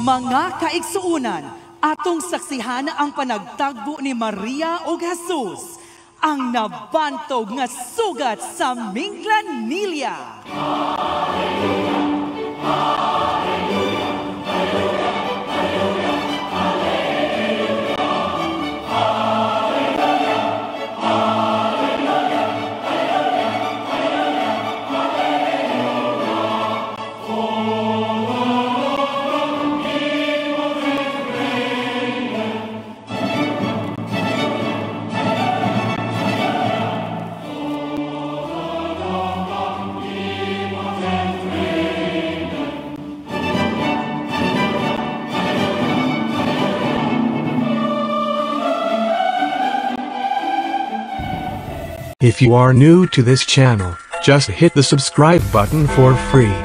Mga kaigsuunan, atong saksihan ang panagtagbo ni Maria ug Jesus, ang nabantog nga sugat sa Minglanilla. If you are new to this channel, just hit the subscribe button for free.